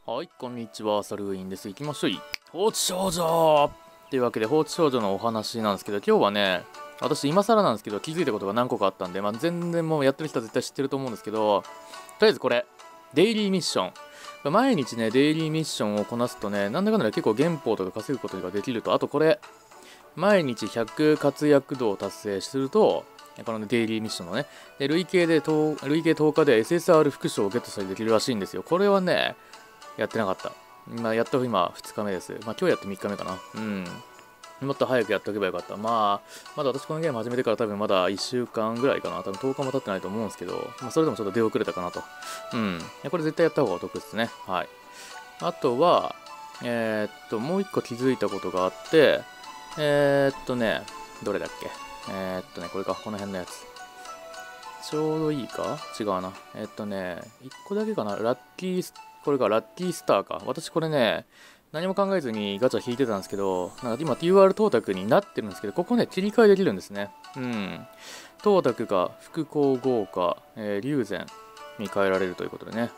はい、こんにちは、サルウィンです。行きましょう。放置少女というわけで、放置少女のお話なんですけど、今日はね、私、今更なんですけど、気づいたことが何個かあったんで、全然もうやってる人は絶対知ってると思うんですけど、とりあえずこれ、デイリーミッション。毎日ね、デイリーミッションをこなすとね、なんだかんだで結構原稿とか稼ぐことができると、あとこれ、毎日100活躍度を達成すると、この、デイリーミッションのね、で累計10日で SSR 副賞をゲットしたりできるらしいんですよ。これはね、やってなかった。やっと今2日目です。今日やって3日目かな。もっと早くやっておけばよかった。まだ私このゲーム始めてから多分まだ1週間ぐらいかな。多分10日も経ってないと思うんですけど、それでもちょっと出遅れたかなと。これ絶対やった方がお得ですね。はい。あとは、もう一個気づいたことがあって、どれだっけこれか、この辺のやつ。ちょうどいいか違うな。1個だけかな。これがラッキースターか。私これね、何も考えずにガチャ引いてたんですけど、なんか今 TUR 東卓になってるんですけど、ここね、切り替えできるんですね。東卓か、副皇后か、龍禅に変えられるということでね。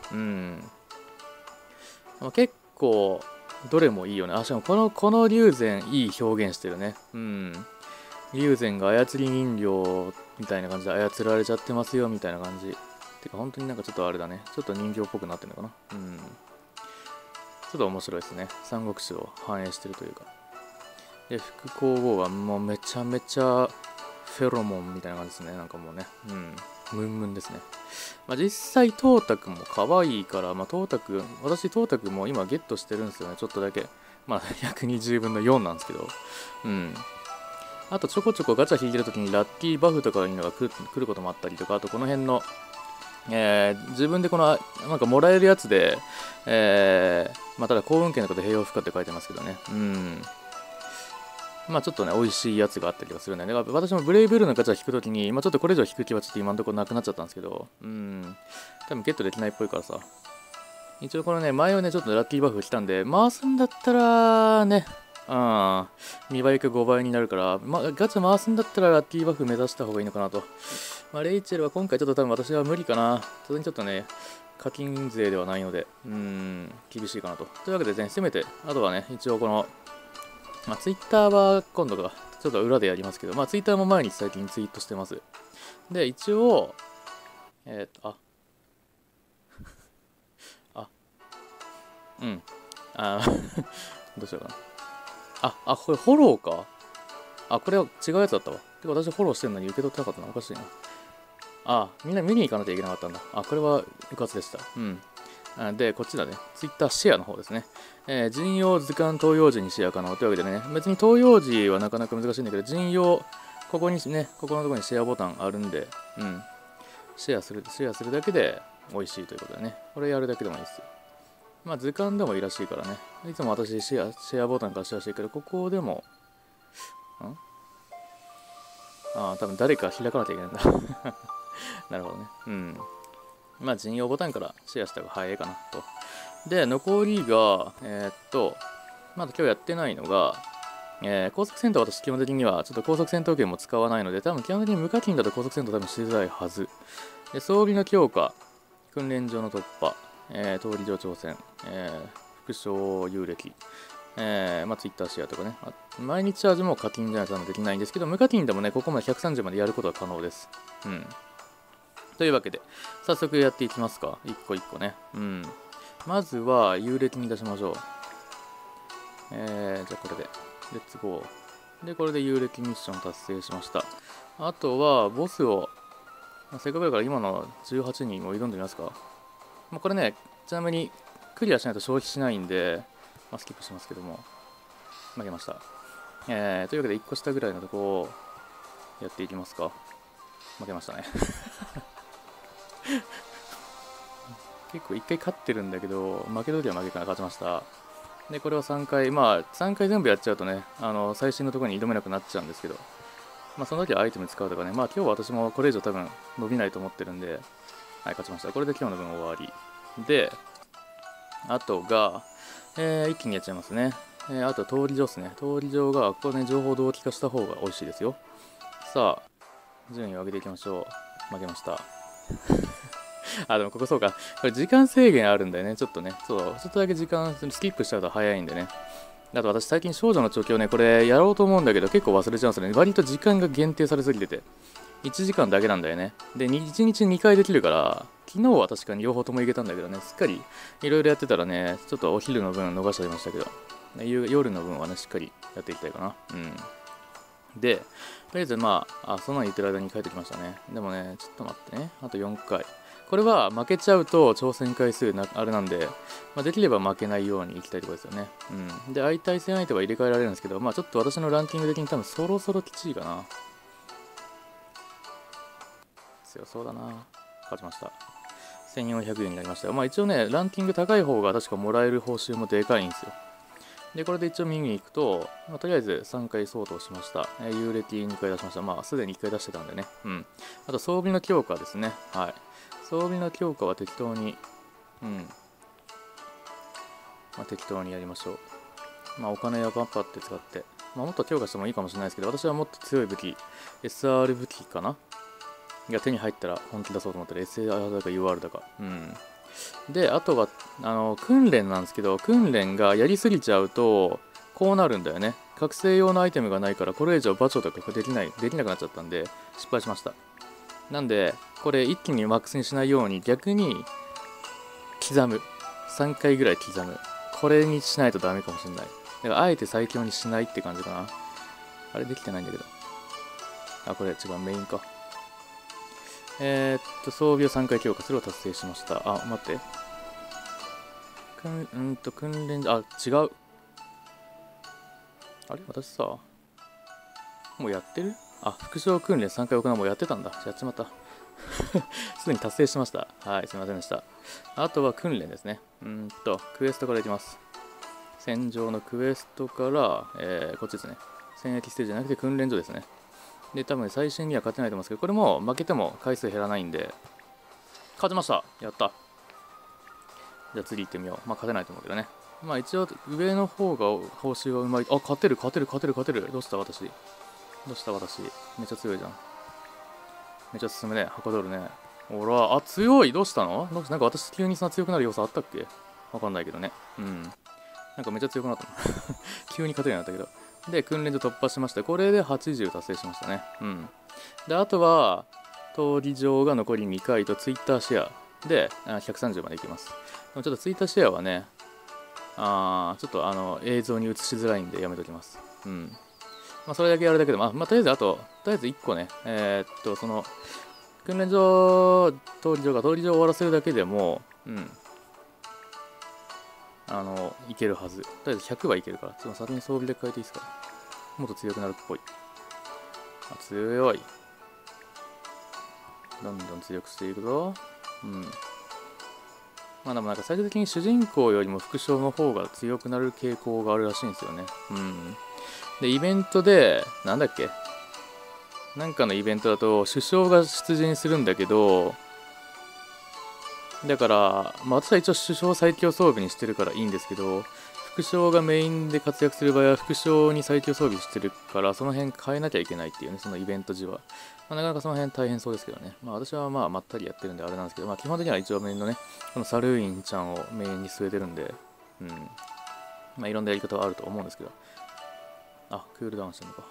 結構、どれもいいよね。しかもこの龍禅いい表現してるね。龍禅が操り人形みたいな感じで操られちゃってますよみたいな感じ。てか本当になんかちょっとあれだね。ちょっと人形っぽくなってるのかな。ちょっと面白いですね。三国志を反映してるというか。で、副皇后はもうめちゃめちゃフェロモンみたいな感じですね。なんかもうね。ムンムンですね。実際、東卓も可愛いから、私、東卓も今ゲットしてるんですよね。ちょっとだけ。120分の4なんですけど。あとちょこちょこガチャ引いてるときにラッキーバフとかいうのが来ることもあったりとか、あとこの辺の、自分でこのなんかもらえるやつで、ただ幸運券のことで併用不可って書いてますけどね。ちょっとね、美味しいやつがあったりはするんで、ね、私もブレイブルーのガチャ引くときに、ちょっとこれ以上引く気はちょっと今のところなくなっちゃったんですけど、多分ゲットできないっぽいからさ。一応このね、前はね、ちょっとラッキーバフ来たんで、回すんだったらね、2倍か5倍になるから、ガチャ回すんだったらラッキーバフ目指した方がいいのかなと。レイチェルは今回ちょっと多分私は無理かな。それにちょっとね、課金税ではないので、厳しいかなと。というわけでね、せめて、あとはね、一応この、ツイッターは今度がちょっと裏でやりますけど、ツイッターも毎日最近ツイートしてます。で、一応、どうしようかな。これフォローか。これは違うやつだったわ。てか私フォローしてるのに受け取ってなかったのおかしいな。みんな見に行かなきゃいけなかったんだ。これはうかつでした。で、こっちだね。Twitter シェアの方ですね。陣容図鑑東洋時にシェア可能というわけでね、別に東洋時はなかなか難しいんだけど、陣容、ここのところにシェアボタンあるんで、シェアするだけで美味しいということでね。これやるだけでもいいですよ。図鑑でもいいらしいからね。いつも私シェアボタンからシェアしてるけど、ここでも、多分誰か開かなきゃいけないんだ。なるほどね。陣容ボタンからシェアした方が早いかなと。で、残りが、まだ今日やってないのが、高速戦闘は私基本的にはちょっと高速戦闘権も使わないので、多分基本的に無課金だと高速戦闘多分しづらいはず。で、装備の強化、訓練場の突破、通り上挑戦、副将有歴、Twitter シェアとかね。毎日チャージも課金じゃないとできないんですけど、無課金でもね、ここまで130までやることは可能です。というわけで、早速やっていきますか。一個一個ね。まずは、有歴に出しましょう。じゃあこれで、レッツゴー。で、これで有歴ミッション達成しました。あとは、ボスを、せっかくだから今の18人を挑んでみますか。これね、ちなみに、クリアしないと消費しないんで、スキップしますけども、負けました。というわけで、1個下ぐらいのとこをやっていきますか。負けましたね。結構1回勝ってるんだけど、負けときは負けから勝ちました。で、これは3回、3回全部やっちゃうとね、最新のところに挑めなくなっちゃうんですけど、その時はアイテム使うとかね、今日は私もこれ以上多分伸びないと思ってるんで、はい、勝ちました。これで今日の分終わり。で、あとが、一気にやっちゃいますね。あと通り上ですね。通り上が、ここね、情報同期化した方が美味しいですよ。さあ、順位を上げていきましょう。負けました。 あ、でもここそうか。これ時間制限あるんだよね。ちょっとね。そう。ちょっとだけ時間スキップしちゃうと早いんでね。あと私最近少女の調教ね、これやろうと思うんだけど結構忘れちゃうんですよね。割と時間が限定されすぎてて。1時間だけなんだよね。で、1日2回できるから、昨日は確かに両方ともいけたんだけどね、すっかりいろいろやってたらね、ちょっとお昼の分逃しちゃいましたけど、夜の分はね、しっかりやっていきたいかな。うん。で、とりあえずまあ、そんなの言ってる間に帰ってきましたね。でもね、ちょっと待ってね。あと4回。これは負けちゃうと挑戦回数あれなんで、できれば負けないようにいきたいところですよね。うん。で、対戦相手は入れ替えられるんですけど、ちょっと私のランキング的に多分そろそろきちいかな。強そうだな。勝ちました。1400円になりましたよ。一応ね、ランキング高い方が確かもらえる報酬もでかいんですよ。で、これで一応見に行くと、とりあえず3回相当しました。ユーレティ2回出しました。すでに1回出してたんでね。うん。あと装備の強化ですね。はい。装備の強化は適当に、適当にやりましょう。お金やパンパって使って、もっと強化してもいいかもしれないですけど、私はもっと強い武器、SR 武器かなが手に入ったら本気出そうと思ったら SR だか UR だか。うん。で、あとは、訓練なんですけど、訓練がやりすぎちゃうと、こうなるんだよね。覚醒用のアイテムがないから、これ以上バチョとかできなくなっちゃったんで、失敗しました。なんで、これ一気にマックスにしないように、逆に、刻む。3回ぐらい刻む。これにしないとダメかもしれない。だから、あえて最強にしないって感じかな。あれできてないんだけど。あ、これ違う、メインか。装備を3回強化するを達成しました。あ、待って。訓練、あ、違う。あれ私さ、もうやってる？あ、副将訓練3回行うもうやってたんだ。やっちまった。すでに達成しました。はい、すいませんでした。あとは訓練ですね。クエストからいきます。戦場のクエストから、こっちですね。戦役ステージじゃなくて訓練所ですね。で、多分最新には勝てないと思うんですけど、これも負けても回数減らないんで、勝てました。やった。じゃあ次行ってみよう。勝てないと思うけどね。一応上の方が報酬がうまい。あ、勝てる。どうした私。めっちゃ強いじゃん。めっちゃ進むね。はかどるね。ほら、強い。どうしたの？なんか私急にそんな強くなる要素あったっけ？わかんないけどね。うん。なんかめっちゃ強くなったの。急に勝てるようになったけど。で、訓練所突破しました。これで80達成しましたね。うん。で、あとは、闘技場が残り2回と Twitter シェアで130までいきます。でもちょっと Twitter シェアはね、ちょっと映像に映しづらいんでやめときます。うん。それだけやるだけでも、とりあえず1個ね、その、訓練場、闘技場を終わらせるだけでも、いけるはず。とりあえず100はいけるから。ちょっと先に装備で変えていいですか？もっと強くなるっぽい。強い。どんどん強くしていくぞ。でもなんか最終的に主人公よりも副将の方が強くなる傾向があるらしいんですよね。で、イベントで、なんだっけ？なんかのイベントだと、首相が出陣するんだけど、だから、私は一応首相最強装備にしてるからいいんですけど、副将がメインで活躍する場合は副将に最強装備してるから、その辺変えなきゃいけないっていうね、そのイベント時は。なかなかその辺大変そうですけどね。私はまったりやってるんであれなんですけど、基本的には一応メインのね、このサルーインちゃんをメインに据えてるんで、いろんなやり方はあると思うんですけど。あ、クールダウンしてるのか。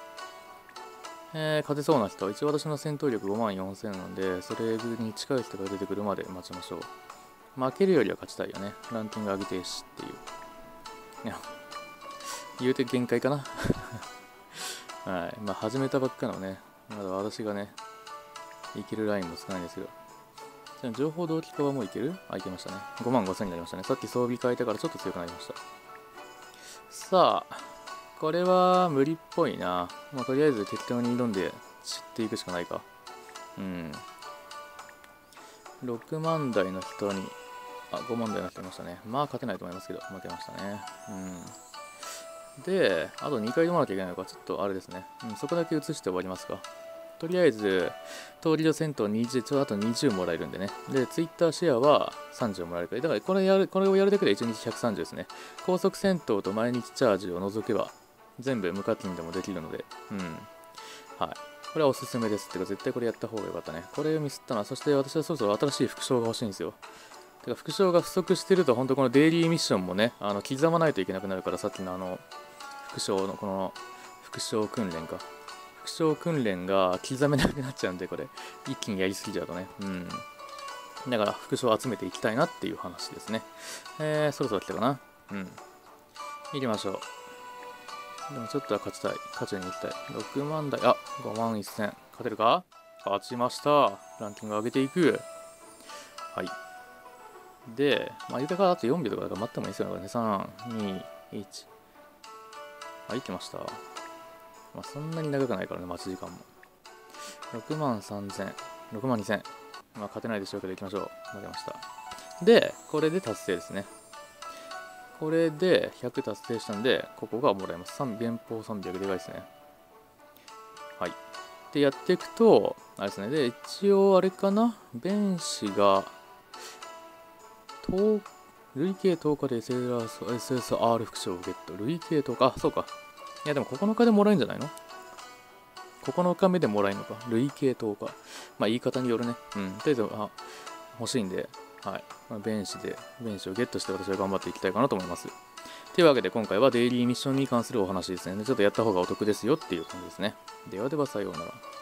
勝てそうな人、一応私の戦闘力54000なんで、それに近い人が出てくるまで待ちましょう。負けるよりは勝ちたいよね。ランキング上げてえしっていう。いや、言うて限界かな。はい。始めたばっかのね、まだ私がね、いけるラインも少ないんですけど。じゃあ情報同期化はもういける？いけましたね。55000になりましたね。さっき装備変えてからちょっと強くなりました。さあ、これは無理っぽいな。とりあえず適当に挑んで知っていくしかないか。6万台の人に、5万台の人いましたね。勝てないと思いますけど、負けましたね。で、あと2回読まなきゃいけないのか、ちょっとあれですね。そこだけ移して終わりますか。とりあえず、闘技場戦闘20、あと20もらえるんでね。で、Twitter シェアは30もらえるから。だからこれをやるだけで1日130ですね。高速戦闘と毎日チャージを除けば、全部無課金でもできるので、はい。 これはおすすめですってか、絶対これやった方がよかったね。これをミスったな。そして私はそろそろ新しい副将が欲しいんですよ。てか副将が不足してると、本当このデイリーミッションもね、刻まないといけなくなるから、さっきの副将のこの副将訓練か。副将訓練が刻めなくなっちゃうんで、これ、一気にやりすぎちゃうとね。うん。だから副将を集めていきたいなっていう話ですね。そろそろ来たかな。うん。行きましょう。でもちょっとは勝ちたい。勝ちに行きたい。6万台、あ、5万1000。勝てるか？勝ちました。ランキング上げていく。はい。で、まあ、言うたからあと4秒とかだから待ってもいいですよね。3、2、1。はい、来ました。まあ、そんなに長くないからね、待ち時間も。6万3000、6万2000。まあ、勝てないでしょうけど、行きましょう。負けました。で、これで達成ですね。これで100達成したんで、ここがもらえます。元宝300、でかいですね。はい。で、やっていくと、あれですね。で、一応、あれかな。弁士が、累計10日で SSR 副将をゲット。累計10日、あ、そうか。いや、でも9日でもらえるんじゃないの？ 9 日目でもらえるのか。累計10日。まあ、言い方によるね。うん。とりあえず、欲しいんで、はい。まあ、弁士をゲットして私は頑張っていきたいかなと思います。というわけで、今回はデイリーミッションに関するお話ですね。ちょっとやった方がお得ですよっていう感じですね。ではでは、さようなら。